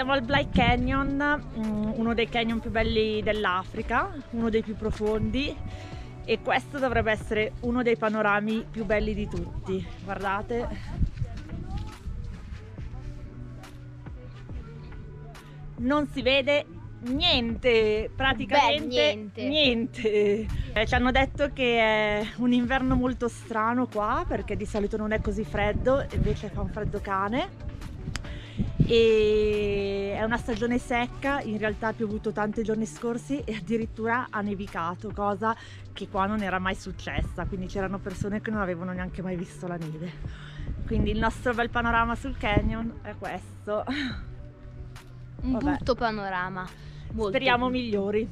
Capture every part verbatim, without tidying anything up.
siamo al Bly Canyon, uno dei canyon più belli dell'Africa, uno dei più profondi, e questo dovrebbe essere uno dei panorami più belli di tutti. Guardate, non si vede niente, praticamente Beh, niente, niente. Eh, ci hanno detto che è un inverno molto strano qua, perché di solito non è così freddo, invece fa un freddo cane, e è una stagione secca. In realtà ha piovuto tanti giorni scorsi e addirittura ha nevicato, cosa che qua non era mai successa, quindi c'erano persone che non avevano neanche mai visto la neve. Quindi il nostro bel panorama sul canyon è questo. Un Vabbè. brutto panorama. Molto Speriamo brutto. migliori.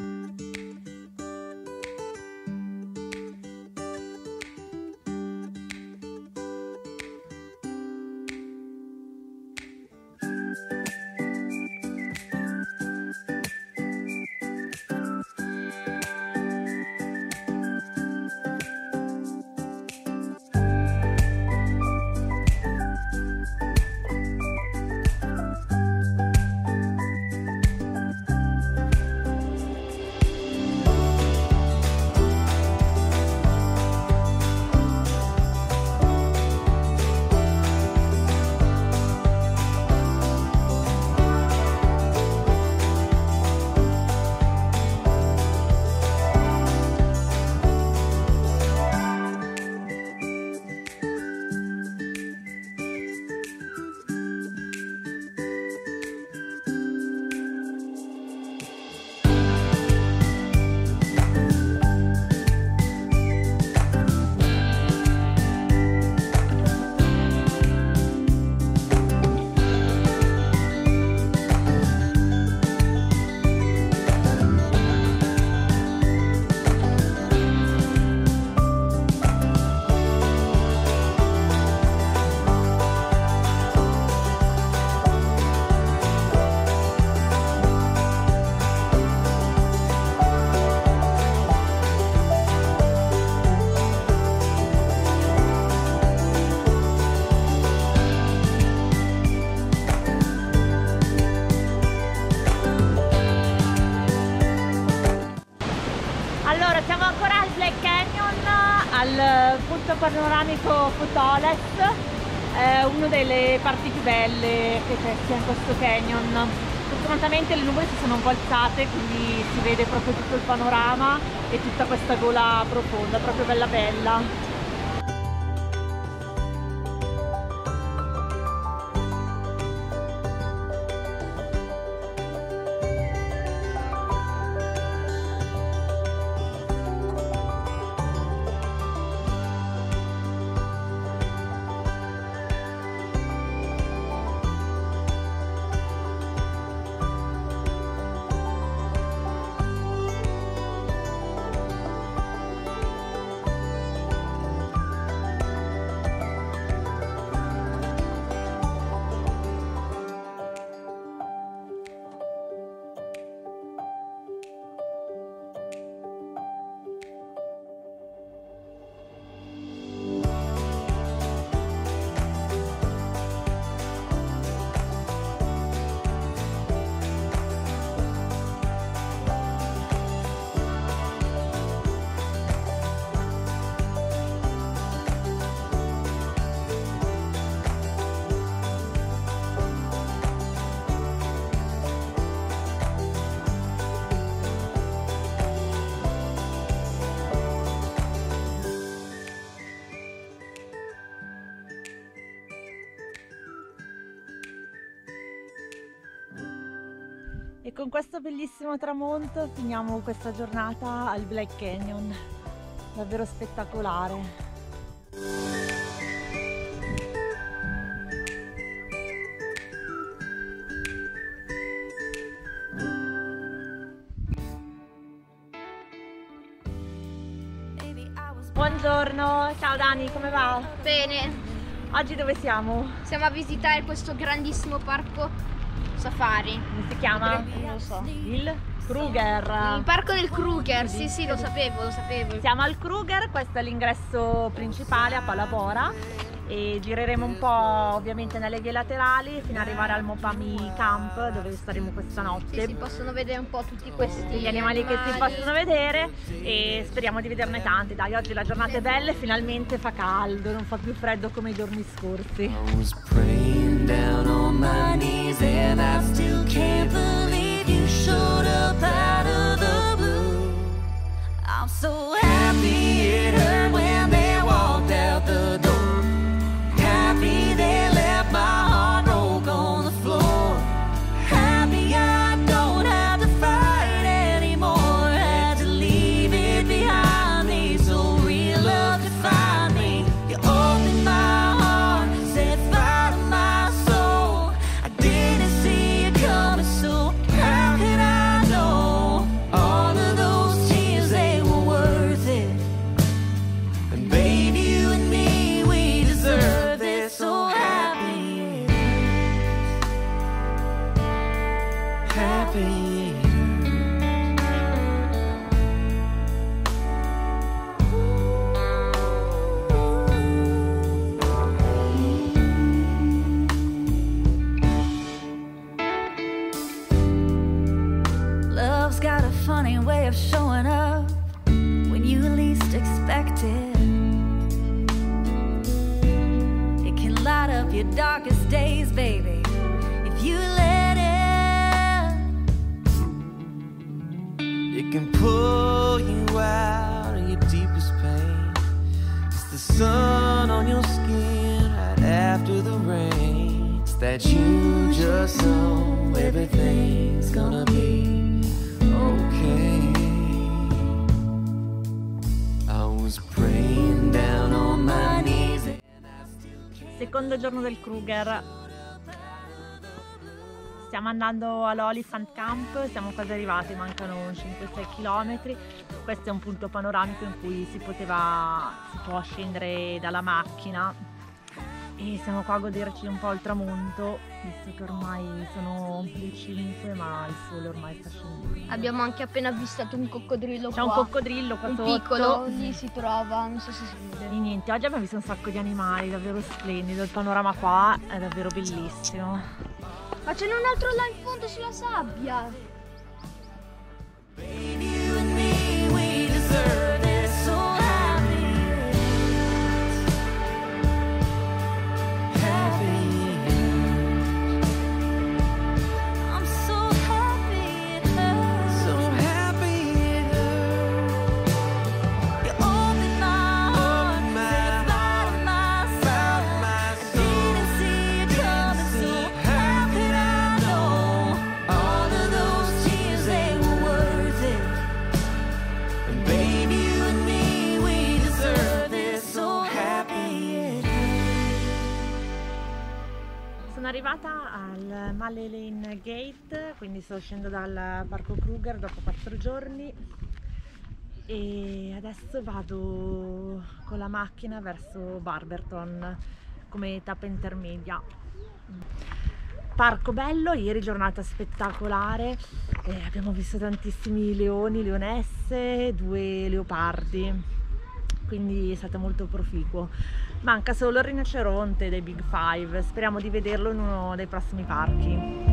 Allora, siamo ancora al Bly Canyon, al punto panoramico Footholess, è una delle parti più belle che c'è sia in questo canyon. Fortunatamente le nuvole si sono un po' alzate, quindi si vede proprio tutto il panorama e tutta questa gola profonda, proprio bella bella. E con questo bellissimo tramonto finiamo questa giornata al Bly Canyon, davvero spettacolare. Buongiorno, ciao Dani, come va? Bene, Oggi dove siamo? siamo a visitare questo grandissimo parco safari. Come si chiama? Non lo so. Il Kruger. Il parco del Kruger, sì sì, lo sapevo, lo sapevo. Siamo al Kruger, questo è l'ingresso principale a Palabora e gireremo un po' ovviamente nelle vie laterali fino ad arrivare al Mopami Camp, dove staremo questa notte. Sì, si possono vedere un po' tutti questi gli animali, animali che si possono vedere, e speriamo di vederne tanti. Dai, oggi la giornata è bella e finalmente fa caldo, non fa più freddo come i giorni scorsi. So happy it hurt when they walked out the door. Happy they left my heart broke on the floor. Happy I don't have to fight anymore. Had to leave it behind me so real love could find me. You opened my heart, set fire to my soul. I didn't see you coming, so how could I know all of those tears they were worth it? And baby, you and me, we deserve it. So happy it is. Happy it is. Love's got a funny way of showing up when you least expect it. It can light up your darkest days, baby, if you let it. It can pull you out of your deepest pain. It's the sun on your skin right after the rain. It's that you just know everything's gonna be okay. I was praying down on my knees and I still can't. Secondo giorno del Kruger, stiamo andando all'Oliphant Camp, siamo quasi arrivati, mancano cinque sei chilometri. Questo è un punto panoramico in cui si poteva, si può scendere dalla macchina, e siamo qua a goderci un po' il tramonto, visto che ormai sono le cinque ma il sole ormai sta scendendo. Abbiamo anche appena avvistato un coccodrillo C'è qua. un coccodrillo qua un sotto. piccolo, lì si trova, non so se si vede. E niente, oggi abbiamo visto un sacco di animali, davvero splendido, il panorama qua è davvero bellissimo. Ma ce n'è un altro là in fondo sulla sabbia. Baby, you and me, we deserve it. So happy it is. Happy it is. I'm so happy it hurts. So happy it hurts. You opened my heart, set fire to my soul. I didn't see you coming, so how could I know all of those tears they were worth it? And baby, you and me, we deserve it. So happy it is. Sono arrivata al Malley Lane Gate, quindi sto uscendo dal parco Kruger dopo quattro giorni e adesso vado con la macchina verso Barberton come tappa intermedia. Parco bello, ieri giornata spettacolare, eh, abbiamo visto tantissimi leoni, leonesse, due leopardi, quindi è stato molto proficuo. Manca solo il rinoceronte dei Big Five, speriamo di vederlo in uno dei prossimi parchi.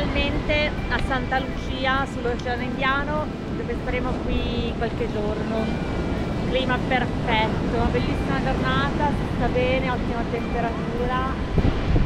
finalmente a Santa Lucia sull'Oceano Indiano, dove staremo qui qualche giorno. Clima perfetto, bellissima giornata, si sta bene, ottima temperatura.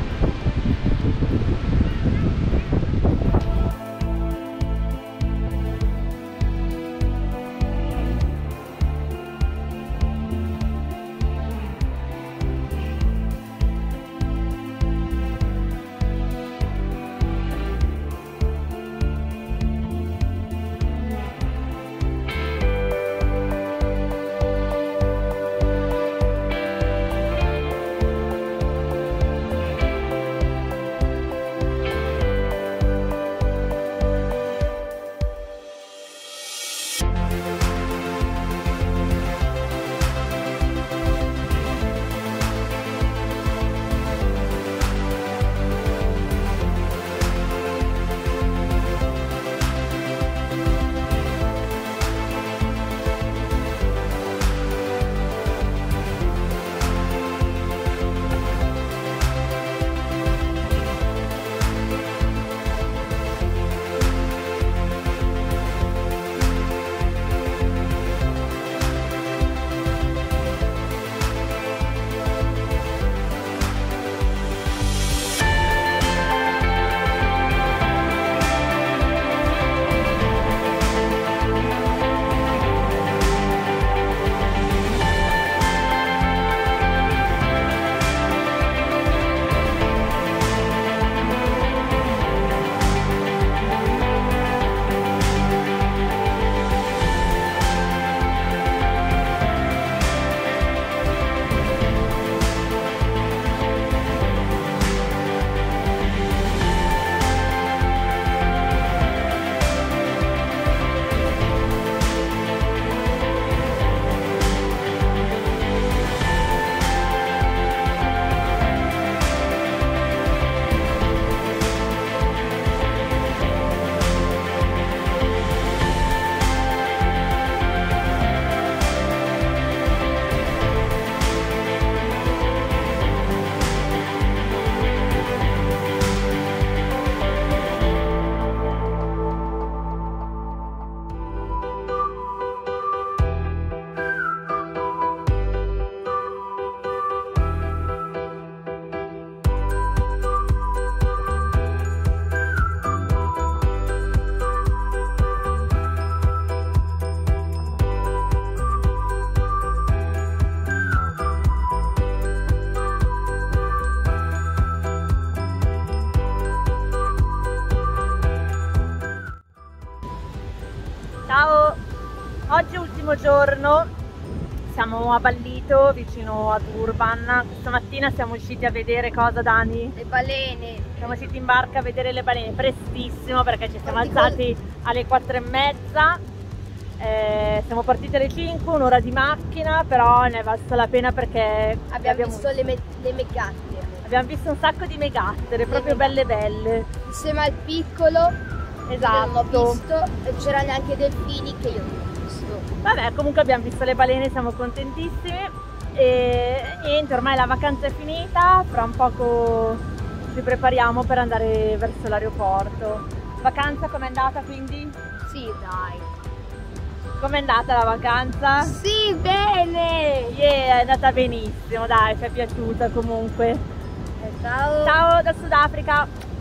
Ciao, oggi è ultimo giorno, siamo a Ballito vicino ad Urban. Questa mattina siamo usciti a vedere cosa, Dani? Le balene. Siamo usciti in barca a vedere le balene prestissimo perché ci siamo alzati alle quattro e mezza. Eh, siamo partiti alle cinque, un'ora di macchina, però ne è valsa la pena perché abbiamo, abbiamo visto le, me le megattere. Abbiamo visto un sacco di megattere, proprio belle belle. Insieme al piccolo. Esatto. Non l'ho visto, e c'erano anche delfini che io non ho visto. Vabbè, comunque abbiamo visto le balene, siamo contentissimi e niente, ormai la vacanza è finita, fra un poco ci prepariamo per andare verso l'aeroporto. Vacanza com'è andata quindi? Sì, dai. Com'è andata la vacanza? Sì, bene! Yeah, è andata benissimo, dai, ci è piaciuta comunque. Ciao! Ciao dal Sudafrica!